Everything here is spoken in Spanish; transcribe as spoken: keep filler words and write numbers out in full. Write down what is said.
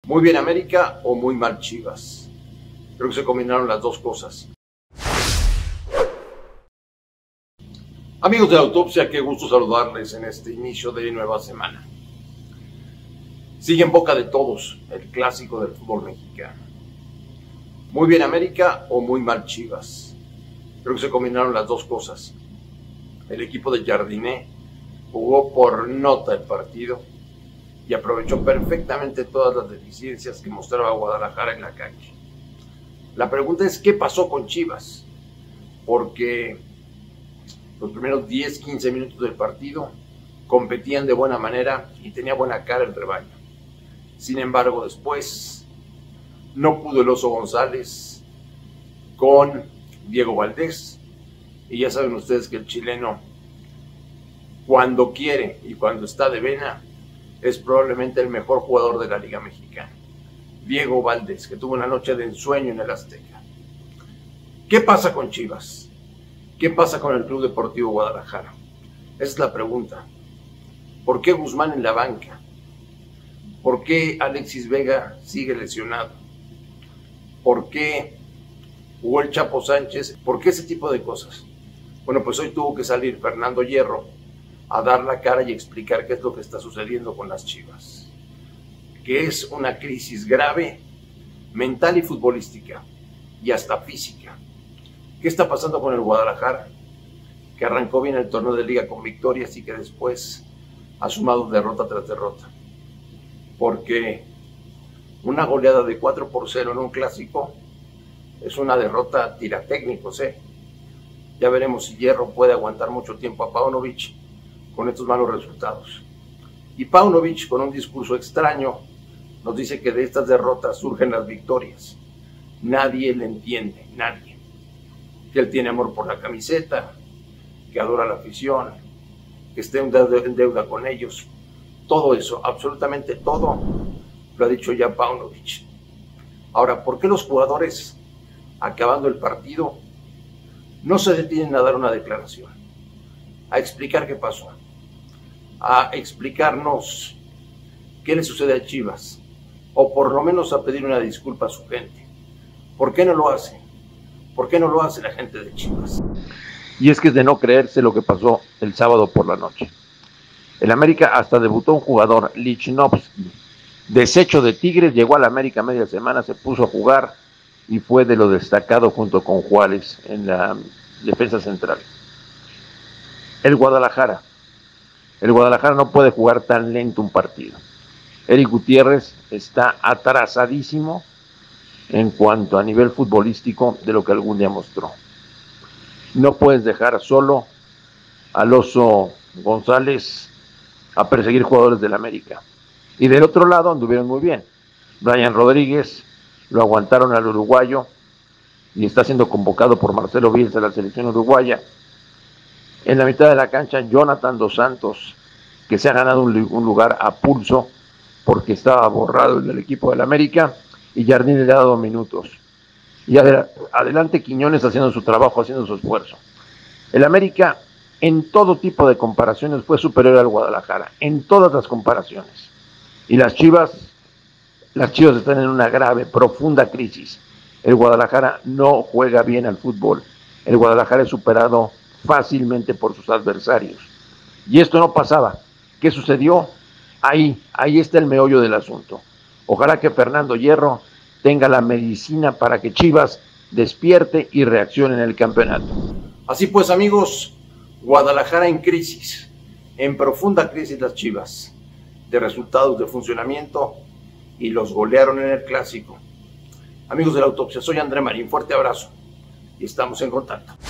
Muy bien América o muy mal Chivas. Creo que se combinaron las dos cosas. Amigos de la autopsia, qué gusto saludarles en este inicio de nueva semana. Sigue en boca de todos el clásico del fútbol mexicano. Muy bien América o muy mal Chivas. Creo que se combinaron las dos cosas. El equipo de Jardiné jugó por nota el partido y aprovechó perfectamente todas las deficiencias que mostraba Guadalajara en la cancha. La pregunta es, ¿qué pasó con Chivas? Porque los primeros diez a quince minutos del partido competían de buena manera y tenía buena cara el rebaño. Sin embargo, después no pudo el Oso González con Diego Valdés. Y ya saben ustedes que el chileno, cuando quiere y cuando está de vena, es probablemente el mejor jugador de la Liga Mexicana. Diego Valdés, que tuvo una noche de ensueño en el Azteca. ¿Qué pasa con Chivas? ¿Qué pasa con el Club Deportivo Guadalajara? Esa es la pregunta. ¿Por qué Guzmán en la banca? ¿Por qué Alexis Vega sigue lesionado? ¿Por qué jugó el Chapo Sánchez? ¿Por qué ese tipo de cosas? Bueno, pues hoy tuvo que salir Fernando Hierro a dar la cara y explicar qué es lo que está sucediendo con las Chivas. Que es una crisis grave, mental y futbolística, y hasta física. ¿Qué está pasando con el Guadalajara? Que arrancó bien el torneo de liga con victorias y que después ha sumado derrota tras derrota. Porque una goleada de cuatro por cero en un clásico es una derrota tira técnicos, ¿eh? Ya veremos si Hierro puede aguantar mucho tiempo a Paunovic con estos malos resultados. Y Paunovic, con un discurso extraño, nos dice que de estas derrotas surgen las victorias. Nadie le entiende, nadie. Que él tiene amor por la camiseta, que adora la afición, que esté en deuda con ellos. Todo eso, absolutamente todo, lo ha dicho ya Paunovic. Ahora, ¿por qué los jugadores, acabando el partido, no se detienen a dar una declaración? A explicar qué pasó, a explicarnos qué le sucede a Chivas, o por lo menos a pedir una disculpa a su gente. ¿Por qué no lo hace? ¿Por qué no lo hace la gente de Chivas? Y es que es de no creerse lo que pasó el sábado por la noche. El América hasta debutó un jugador, Lichnowsky, desecho de Tigres, llegó al América media semana, se puso a jugar y fue de lo destacado junto con Juárez en la defensa central. El Guadalajara. El Guadalajara no puede jugar tan lento un partido. Eric Gutiérrez está atrasadísimo en cuanto a nivel futbolístico de lo que algún día mostró. No puedes dejar solo al Oso González a perseguir jugadores del América. Y del otro lado anduvieron muy bien. Brian Rodríguez lo aguantaron al uruguayo y está siendo convocado por Marcelo Bielsa a la selección uruguaya. En la mitad de la cancha, Jonathan Dos Santos, que se ha ganado un, un lugar a pulso porque estaba borrado en el equipo del América, y Jardín le ha dado minutos. Y adel adelante Quiñones haciendo su trabajo, haciendo su esfuerzo. El América, en todo tipo de comparaciones, fue superior al Guadalajara, en todas las comparaciones. Y las Chivas, las Chivas están en una grave, profunda crisis. El Guadalajara no juega bien al fútbol. El Guadalajara es superado fácilmente por sus adversarios. Y esto no pasaba. ¿Qué sucedió? Ahí, ahí está el meollo del asunto. Ojalá que Fernando Hierro tenga la medicina para que Chivas despierte y reaccione en el campeonato. Así pues, amigos, Guadalajara en crisis, en profunda crisis las Chivas, de resultados de funcionamiento, y los golearon en el clásico. Amigos de la autopsia, soy André Marín, fuerte abrazo y estamos en contacto.